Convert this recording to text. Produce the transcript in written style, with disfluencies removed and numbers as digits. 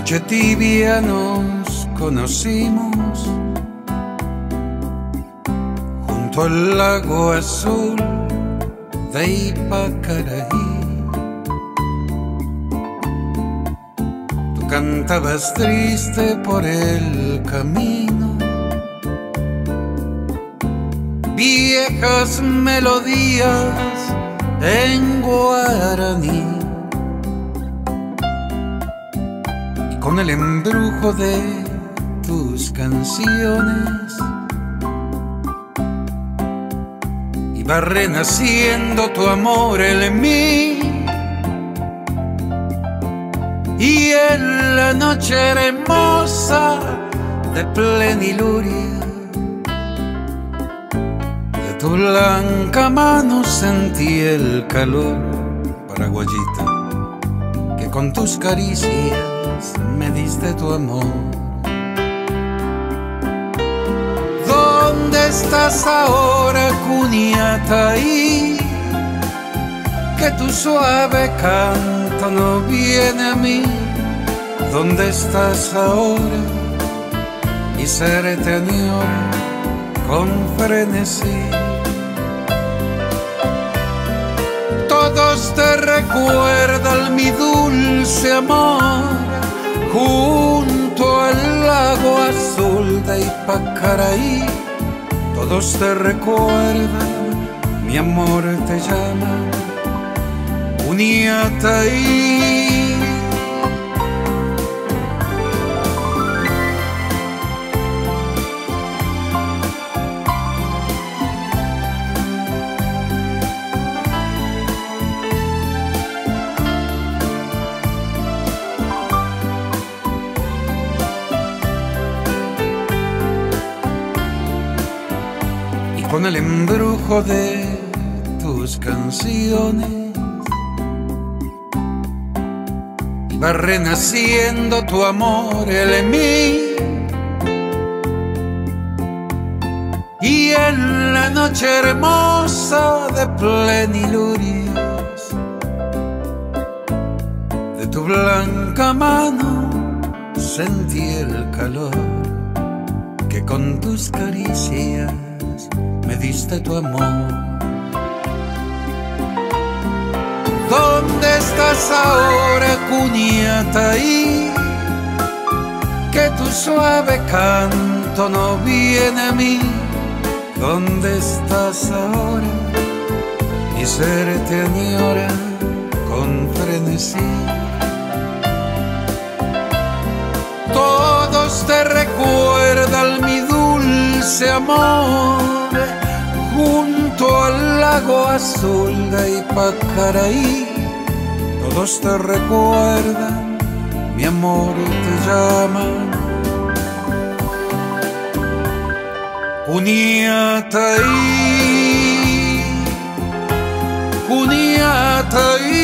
noche tibia nos conocimos junto al lago azul de Ipacaraí. Tú cantabas triste por el camino, viejas melodías en guaraní, y con el embrujo de tus canciones iba renaciendo tu amor en mí. Y en la noche hermosa de pleniluria de tu blanca mano sentí el calor, paraguayita, que con tus caricias me diste tu amor. ¿Dónde estás ahora, Cuniataí? Que tu suave canto no viene a mí. ¿Dónde estás ahora? Y seré te añoro con frenesí. Todos te recuerdan, mi dulce amor, junto al lago azul de Ipacaraí. Todos te recuerdan, mi amor te llama Cuniataí. Con el embrujo de tus canciones va renaciendo tu amor en mí. Y en la noche hermosa de plenilurias de tu blanca mano sentí el calor, que con tus caricias me diste tu amor. ¿Dónde estás ahora, Cuniataí? Que tu suave canto no viene a mí. ¿Dónde estás ahora? Mi ser te añora con frenesí. Todos te recuerdan, mi dulce amor, junto al lago azul de Ipacaraí. Todos te recuerdan, mi amor te llama Cuniataí, Cuniataí.